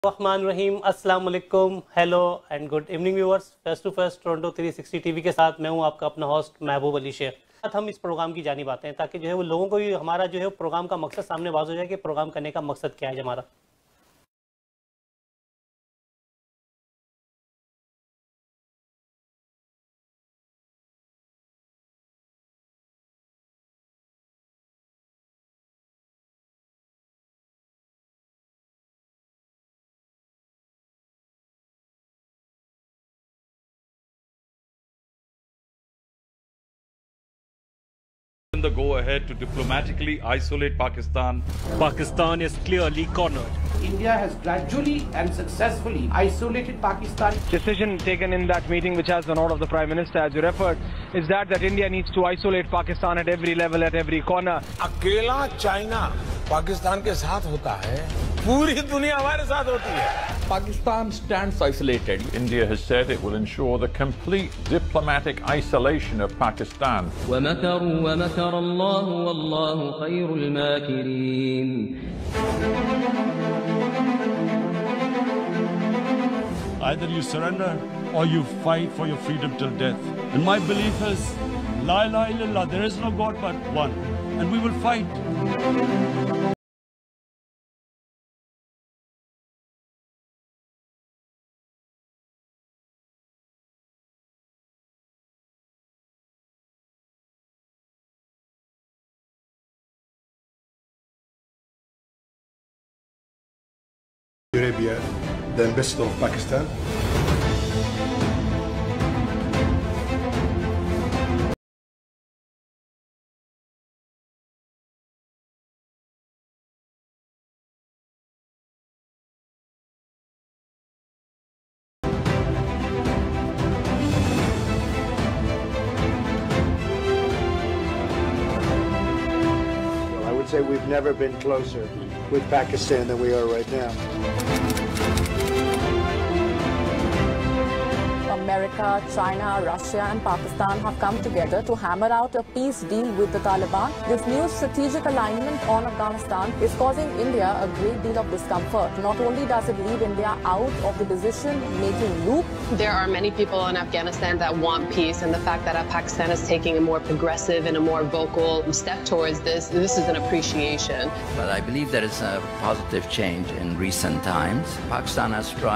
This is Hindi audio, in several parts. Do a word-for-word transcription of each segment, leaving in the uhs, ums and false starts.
रहमान रहीम अस्सलाम वालेकुम hello and good evening viewers. Face to face Toronto three sixty TV के साथ मैं हूं आपका अपना होस्ट महबूब अली शेख। हम इस प्रोग्राम की जानी बातें हैं ताकि जो है वो लोगों को भी हमारा जो है प्रोग्राम का मकसद सामने बाज हो जाए कि प्रोग्राम करने का मकसद क्या है हमारा। The go ahead to diplomatically isolate Pakistan. Pakistan is clearly cornered. India has gradually and successfully isolated Pakistan. Decision taken in that meeting, which has the nod of the Prime Minister, as you referred, is that that India needs to isolate Pakistan at every level, at every corner. अकेला चाइना पाकिस्तान के साथ होता है, पूरी दुनिया हमारे साथ होती है. Pakistan stands isolated. India has said it will ensure the complete diplomatic isolation of Pakistan. ومكروا ومكر الله والله خير الماكرين. Either you surrender or you fight for your freedom till death. And my belief is, La ilaha illallah, there is no God but one. And we will fight. Arabia, the ambassador of Pakistan. I would say we've never been closer with Pakistan than we are right now. America, China, Russia and Pakistan have come together to hammer out a peace deal with the Taliban. This new strategic alignment on Afghanistan is causing India a great deal of discomfort. Not only does it leave India out of the decision-making loop. There are many people in Afghanistan that want peace, and the fact that Pakistan is taking a more progressive and a more vocal step towards this, this is an appreciation. But I believe there is a positive change in recent times. Pakistan has tried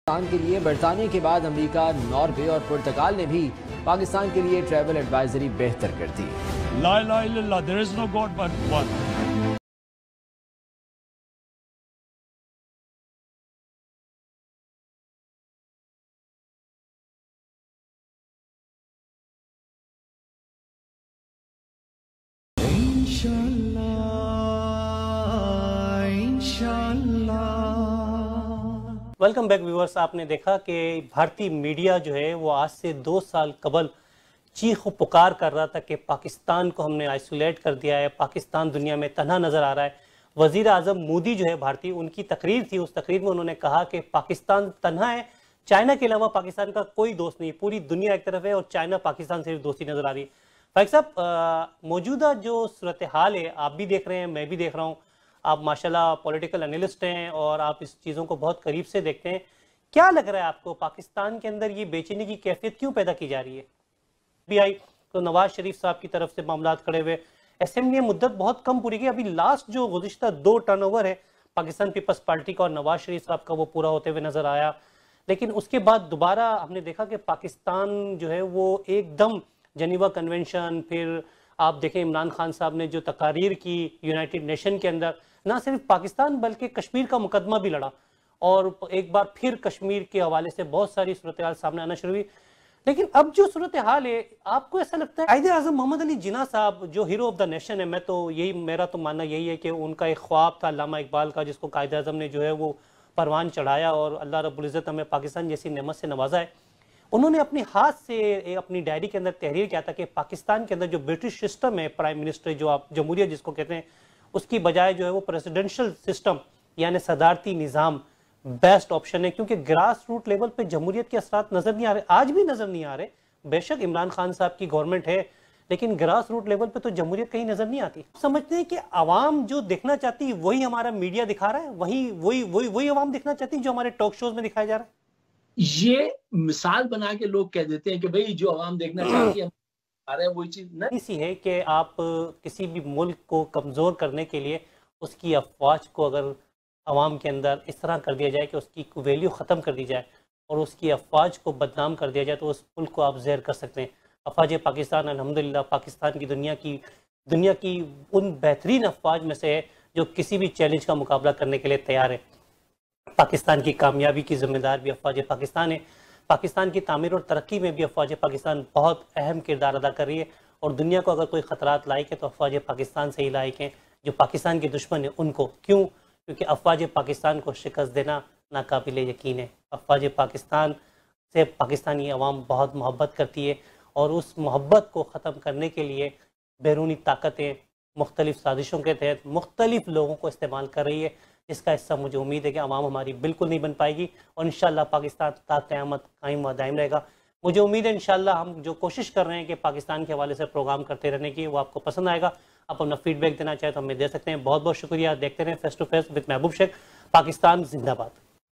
Pakistan के लिए बरतानिया के बाद अमेरिका, नॉर्वे और पुर्तगाल ने भी पाकिस्तान के लिए ट्रैवल एडवाइजरी बेहतर कर दी। La ilaha illallah, there is no God but one. Welcome back viewers. आपने देखा कि भारतीय मीडिया जो है वो आज से दो साल कबल चीख पुकार कर रहा था कि पाकिस्तान को हमने आइसोलेट कर दिया है, पाकिस्तान दुनिया में तन्हा नज़र आ रहा है। वज़ीर आज़म मोदी जो है भारतीय, उनकी तकरीर थी, उस तकरीर में उन्होंने कहा कि पाकिस्तान तन्हा है, चाइना के अलावा पाकिस्तान का कोई दोस्त नहीं, पूरी दुनिया एक तरफ है और चाइना पाकिस्तान से दोस्ती नज़र आ रही है। फाइक साहब, मौजूदा जो सूरत हाल है आप भी देख रहे हैं, मैं भी देख रहा हूँ, आप माशाल्लाह पॉलिटिकल एनालिस्ट हैं और आप इस चीज़ों को बहुत करीब से देखते हैं। क्या लग रहा है आपको, पाकिस्तान के अंदर ये बेचैनी की कैफियत क्यों पैदा की जा रही है? भी आई तो नवाज शरीफ साहब की तरफ से मामलात खड़े हुए, असेंबली ने मुद्दत बहुत कम पूरी की, अभी लास्ट जो गुज़िश्ता दो टर्नओवर है पाकिस्तान पीपल्स पार्टी का और नवाज शरीफ साहब का वो पूरा होते हुए नजर आया। लेकिन उसके बाद दोबारा हमने देखा कि पाकिस्तान जो है वो एकदम जनीवा कन्वेंशन, फिर आप देखें इमरान खान साहब ने जो तकारीर की यूनाइटेड नेशन के अंदर, ना सिर्फ पाकिस्तान बल्कि कश्मीर का मुकदमा भी लड़ा और एक बार फिर कश्मीर के हवाले से बहुत सारी सूरत हाल सामने आना शुरू हुई। लेकिन अब जो सूरत हाल है, आपको ऐसा लगता है कायदे आज़म मोहम्मद अली जिन्ना साहब जो हीरो ऑफ द नेशन है, मैं तो यही मेरा तो मानना यही है कि उनका एक ख्वाब था अल्लामा इकबाल का, जिसको कायदे आज़म ने जो है वो परवान चढ़ाया और अल्लाह रब्बुल इज़्ज़त हमें पाकिस्तान जैसी नेमत से नवाजा है। उन्होंने अपने हाथ से अपनी डायरी के अंदर तहरीर किया था कि पाकिस्तान के अंदर जो ब्रिटिश सिस्टम है, प्राइम मिनिस्टर जो आप जमहूरियत जिसको कहते हैं, उसकी बजाय जो है वो प्रेसिडेंशियल सिस्टम यानी सदारती निज़ाम बेस्ट ऑप्शन है, क्योंकि ग्रास रूट लेवल पे जमहूरियत के असरात नजर नहीं आ रहे, आज भी नजर नहीं आ रहे। बेशक इमरान खान साहब की गवर्नमेंट है, लेकिन ग्रास रूट लेवल पे तो जमहूरियत कहीं नजर नहीं आती। समझते हैं कि आवाम जो देखना चाहती है वही हमारा मीडिया दिखा रहा है, वही वही वही वही आवाम देखना चाहती है जो हमारे टॉक शोज में दिखाया जा रहा है। ये मिसाल बना के लोग कह देते हैं कि भाई जो आवाम देखना चाहती है आ रहा है वही चीज नहीं। इसी है कि आप किसी भी मुल्क को कमजोर करने के लिए उसकी अफवाज को अगर अवाम के अंदर इस तरह कर दिया जाए कि उसकी वैल्यू ख़त्म कर दी जाए और उसकी अफवाज को बदनाम कर दिया जाए, तो उस मुल्क को आप जहर कर सकते हैं। अफवाज पाकिस्तान अल्हम्दुलिल्लाह पाकिस्तान की दुनिया की दुनिया की उन बेहतरीन अफवाज में से है जो किसी भी चैलेंज का मुकाबला करने के लिए तैयार है। पाकिस्तान की कामयाबी की जिम्मेदार भी अफवाज पाकिस्तान है। पाकिस्तान की तामीर और तरक्की में भी अफवाज पाकिस्तान बहुत अहम किरदार अदा कर रही है और दुनिया को अगर कोई ख़तरात लायक है तो अफवाज पाकिस्तान से ही लायक हैं। जो पाकिस्तान के दुश्मन है उनको क्यों? क्योंकि अफवाज पाकिस्तान को शिकस्त देना नाकाबिल यकीन है। अफवाज पाकिस्तान से पाकिस्तानी अवाम बहुत मोहब्बत करती है और उस मोहब्बत को ख़त्म करने के लिए बैरूनी ताकतें मुख्तलिफ साजिशों के तहत मुख्तलिफ लोगों को इस्तेमाल कर रही है, जिसका हिस्सा मुझे उम्मीद है कि अवाम हमारी बिल्कुल नहीं बन पाएगी और इंशाअल्लाह पाकिस्तान ता क़यामत कायम व दायम रहेगा। मुझे उम्मीद है इंशाअल्लाह हम जो कोशिश कर रहे हैं कि पाकिस्तान के हवाले से प्रोग्राम करते रहने की, वो आपको पसंद आएगा। आप अपना फीडबैक देना चाहें तो हमें दे सकते हैं। बहुत बहुत शुक्रिया। देखते रहें फेस टू फेस विद महबूब शेख। पाकिस्तान जिंदाबाद।